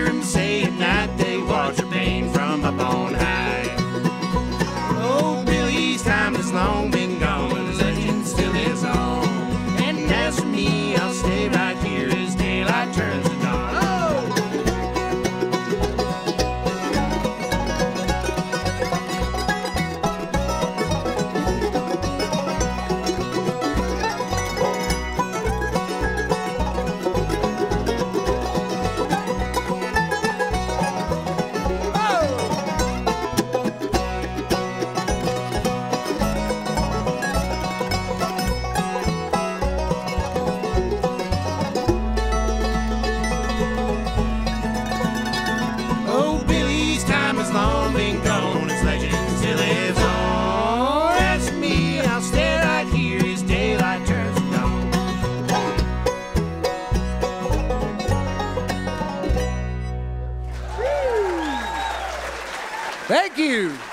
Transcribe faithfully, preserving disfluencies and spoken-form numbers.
hear him say at night they watch your pain from up on high. Oh, Billy's time has long been gone, but his legend still lives on. And as for me, I'll stay right here as daylight turns to dawn. Long been gone, his legend still lives on. As for me, I'll stay right here as daylight turns to dawn. Thank you.